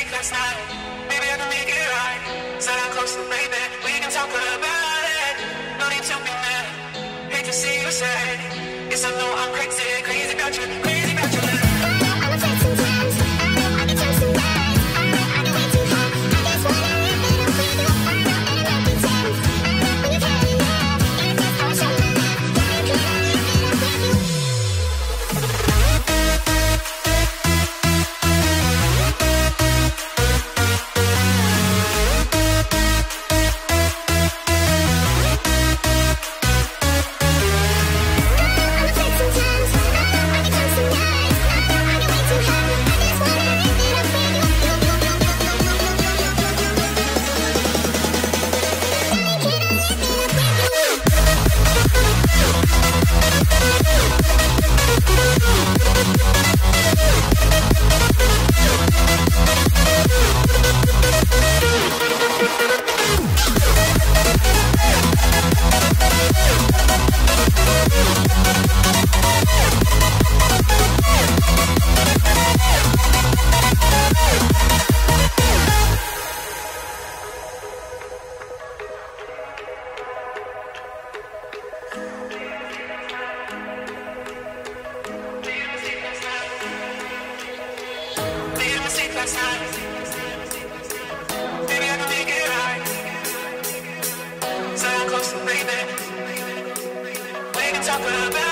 mistake last night. Maybe I can make it right. Sit down closer, baby. We can talk about it. No need to be mad. Hate to see you sad. Yes, I know I'm crazy, crazy about you, crazy about your love. I'm afraid sometimes. I get drunk sometimes. I get way too high. I just wanna live it up with you. And I pretend. When you tell me love, it's just for sure. Gotta live it up with you. Last night. Maybe I can make it right. Sit down closer, baby. We can talk about